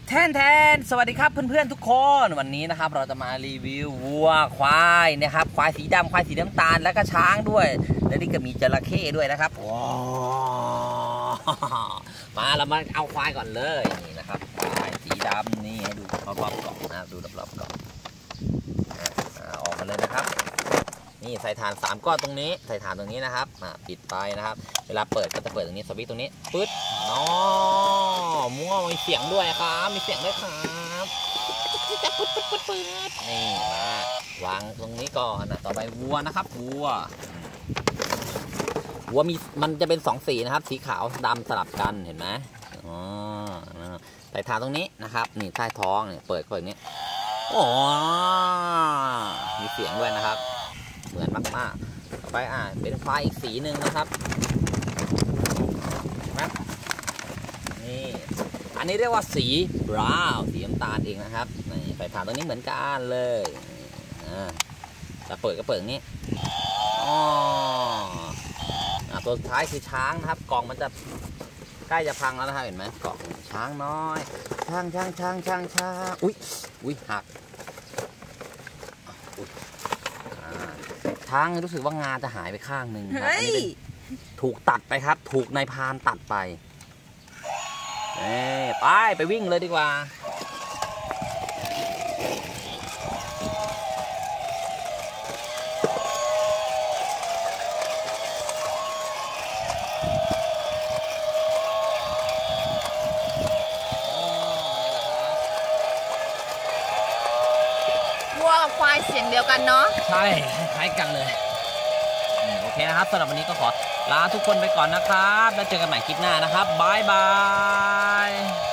แทนสวัสดีครับเพื่อนๆทุกคนวันนี้นะครับเราจะมารีวิววัวควายนะครับควายสีดำควายสีน้ำตาลแล้วก็ช้างด้วยและนี่ก็มีจระเข้ด้วยนะครับว้าวมาเรามาเอาควายก่อนเลยนี่นะครับควายสีดำนี่ให้ดูรอบๆกล่องนะดูรอบๆกล่องออกมาเลยนะครับนี่ใส่ถ่าน3ก้อนตรงนี้ใส่ถ่านตรงนี้นะครับปิดไปนะครับเวลาเปิดก็จะเปิดตรงนี้สวิตช์ตรงนี้ปึ๊ดอ๋อมั่วมีเสียงด้วยครับมีเสียงด้วยครับจะปึ๊ดนี่มาวางตรงนี้ก่อนนะต่อไปวัวนะครับวัวมีมันจะเป็น2สีนะครับสีขาวดำสลับกันเห็นไหมอ๋อใส่ถ่านตรงนี้นะครับนี่ใต้ท้องเนี่ยเปิดนี้โอ้มีเสียงด้วยนะครับเหมือนมากๆต่อไปเป็นควายอีกสีหนึ่งนะครับนี่อันนี้เรียกว่าสีบราวน์สีน้ำตาลเองนะครับนี่ใส่ถ่านตรงนี้เหมือนกันเลยจะเปิดก็เปิดอย่างนี้ตัวสุดท้ายคือช้างนะครับกล่องมันจะใกล้จะพังแล้วนะครับเห็นไหมกล่องช้างน้อยช้างอุ้ยหักช้างรู้สึกว่างาจะหายไปข้างหนึ่งครับอันนี้ถูกตัดไปครับถูกนายพรานตัดไปไปวิ่งเลยดีกว่าวัวกับควายเสียงเดียวกันเนาะใช่คล้ายกันเลยโอเคนะครับสำหรับวันนี้ก็ขอลาทุกคนไปก่อนนะครับแล้วเจอกันใหม่คลิปหน้านะครับบ๊ายบาย